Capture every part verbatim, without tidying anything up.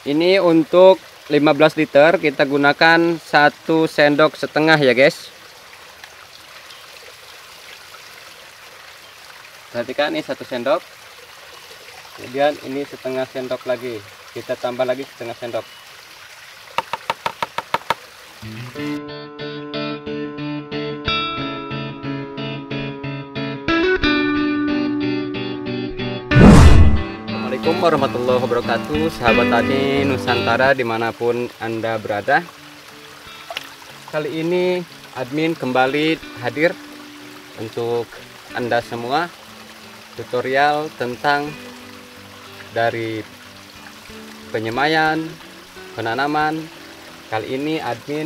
Ini untuk lima belas liter kita gunakan satu sendok setengah ya guys. Perhatikan ini satu sendok. Kemudian ini setengah sendok lagi. Kita tambah lagi setengah sendok. Assalamualaikum warahmatullahi wabarakatuh, sahabat tani Nusantara dimanapun Anda berada. Kali ini admin kembali hadir untuk Anda semua tutorial tentang dari penyemaian, penanaman. Kali ini admin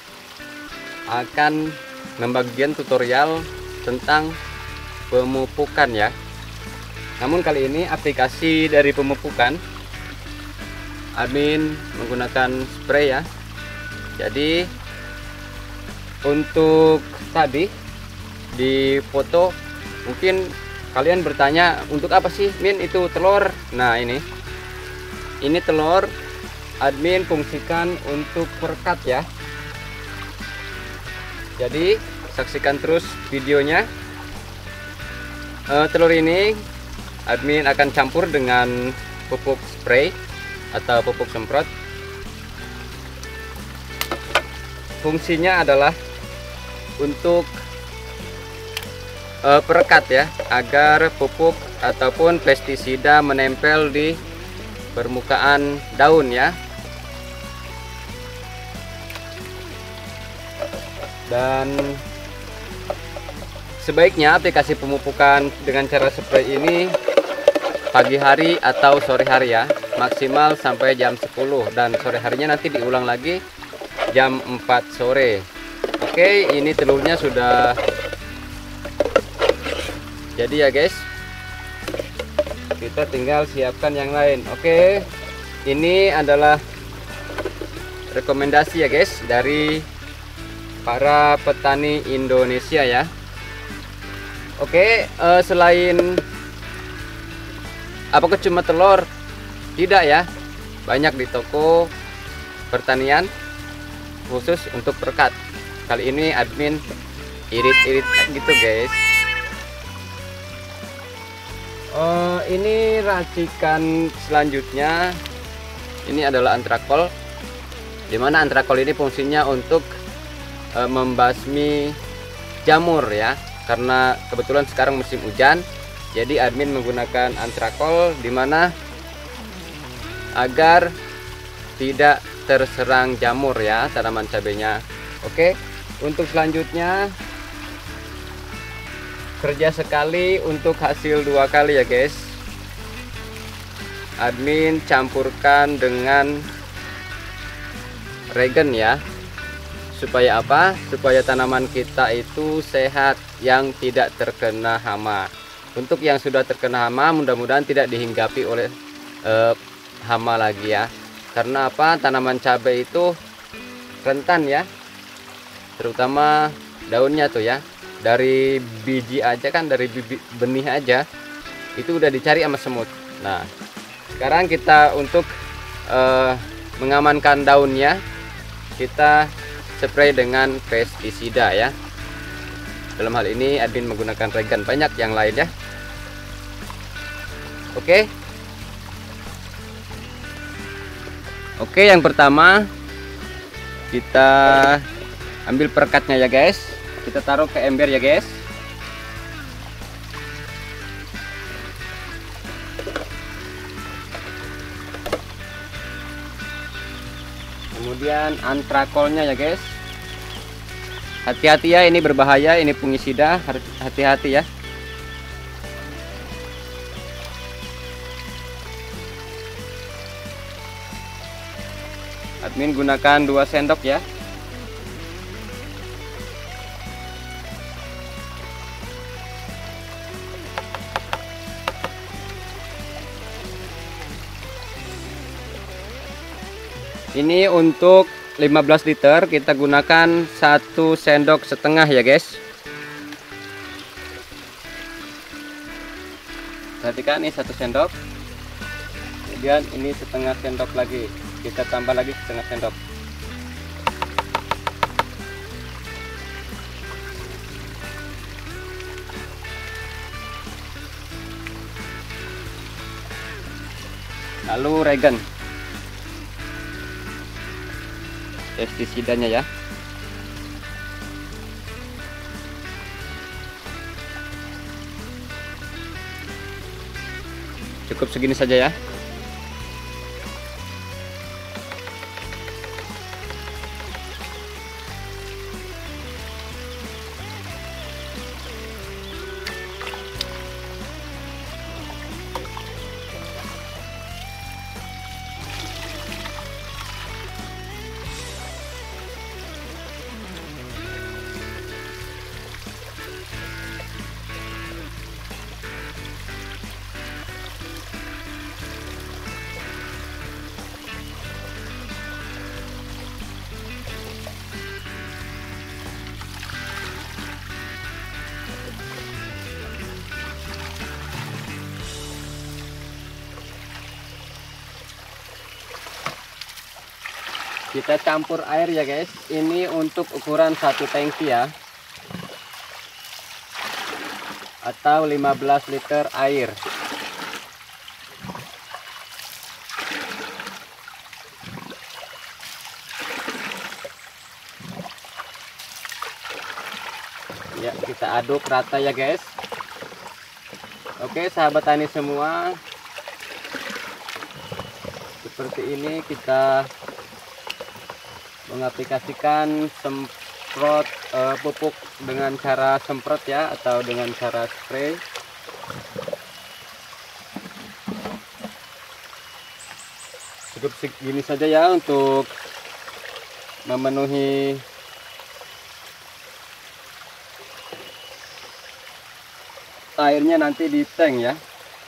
akan membagikan tutorial tentang pemupukan ya. Namun kali ini aplikasi dari pemupukan admin menggunakan spray ya. Jadi untuk tadi di foto mungkin kalian bertanya, untuk apa sih Min itu telur? Nah ini ini telur admin fungsikan untuk perekat ya. Jadi saksikan terus videonya. e, telur ini admin akan campur dengan pupuk spray atau pupuk semprot. Fungsinya adalah untuk e, perekat ya, agar pupuk ataupun pestisida menempel di permukaan daun ya. Dan sebaiknya aplikasi pemupukan dengan cara spray ini pagi hari atau sore hari ya, maksimal sampai jam sepuluh, dan sore harinya nanti diulang lagi jam empat sore. Oke, ini telurnya sudah jadi ya guys. Kita tinggal siapkan yang lain. Oke, ini adalah rekomendasi ya guys dari para petani Indonesia ya. Oke, eh, selain apakah cuma telur? Tidak ya, banyak di toko pertanian khusus untuk perekat. Kali ini admin irit-irit gitu guys. Uh, ini racikan selanjutnya. Ini adalah antrakol, dimana antrakol ini fungsinya untuk uh, membasmi jamur ya, karena kebetulan sekarang musim hujan. Jadi admin menggunakan antrakol dimana agar tidak terserang jamur ya tanaman cabenya. Oke, untuk selanjutnya kerja sekali untuk hasil dua kali ya guys. Admin campurkan dengan regen ya. Supaya apa? Supaya tanaman kita itu sehat, yang tidak terkena hama. Untuk yang sudah terkena hama, mudah-mudahan tidak dihinggapi oleh eh, hama lagi ya. Karena apa? Tanaman cabai itu rentan ya, terutama daunnya tuh ya. Dari biji aja kan, dari bibit benih aja itu udah dicari sama semut. Nah, sekarang kita untuk eh, mengamankan daunnya, kita spray dengan pestisida ya. Dalam hal ini admin menggunakan regen, banyak yang lain ya. Oke. Oke, yang pertama kita ambil perekatnya ya guys. Kita taruh ke ember ya guys. Kemudian antrakolnya ya guys. Hati-hati ya, ini berbahaya, ini fungisida, hati-hati ya. Admin gunakan dua sendok ya. Ini untuk lima belas liter kita gunakan satu sendok setengah ya guys. Perhatikan ini satu sendok. Kemudian ini setengah sendok lagi. kita tambah lagi setengah sendok. Lalu regen, pestisidanya ya. Cukup segini saja ya. Kita campur air ya guys. Ini untuk ukuran satu tangki ya, atau lima belas liter air. Ya, kita aduk rata ya guys. Oke sahabat tani semua, seperti ini kita mengaplikasikan semprot uh, pupuk dengan cara semprot ya, atau dengan cara spray. Cukup segini saja ya untuk memenuhi airnya nanti di tank ya.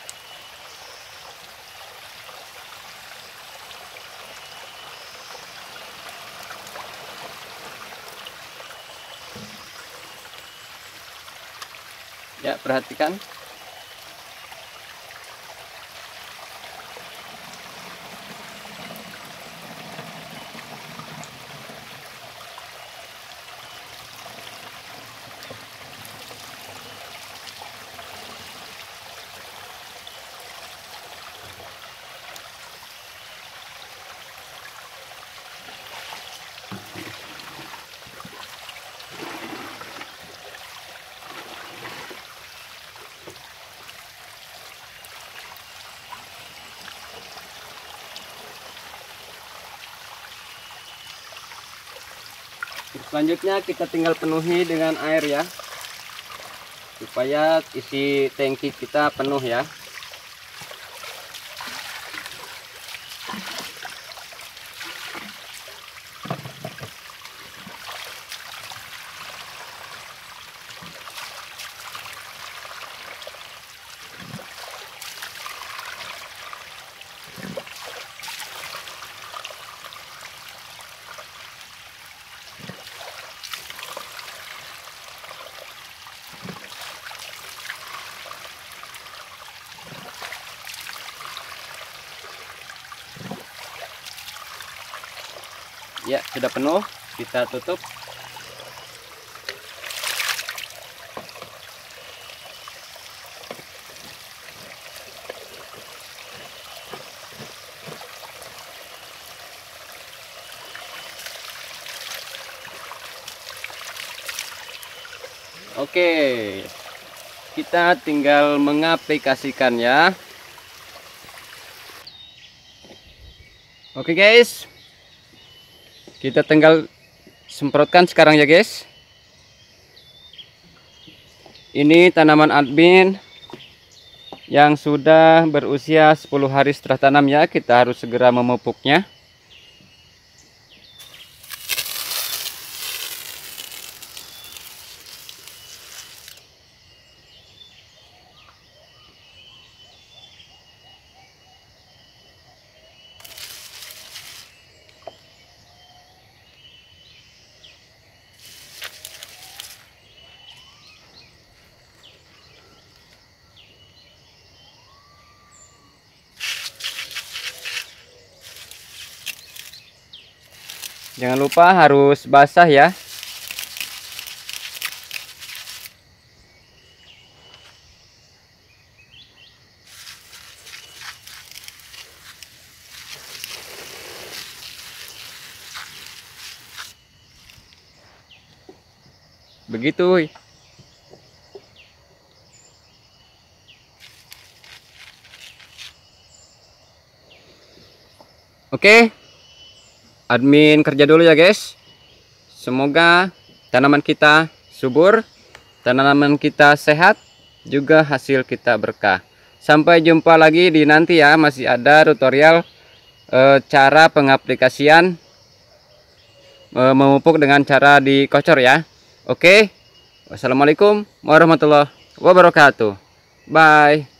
Ya, perhatikan. Selanjutnya kita tinggal penuhi dengan air ya, supaya isi tangki kita penuh ya. Ya, sudah penuh, kita tutup. Oke, kita tinggal mengaplikasikan ya. Oke guys, kita tinggal semprotkan sekarang ya guys. Ini tanaman admin yang sudah berusia sepuluh hari setelah tanam ya. Kita harus segera memupuknya. Jangan lupa harus basah ya. Begitu. Oke, admin kerja dulu ya guys. Semoga tanaman kita subur, tanaman kita sehat, juga hasil kita berkah. Sampai jumpa lagi di nanti ya, masih ada tutorial e, cara pengaplikasian e, memupuk dengan cara dikocor ya. Oke, wassalamualaikum warahmatullahi wabarakatuh. Bye.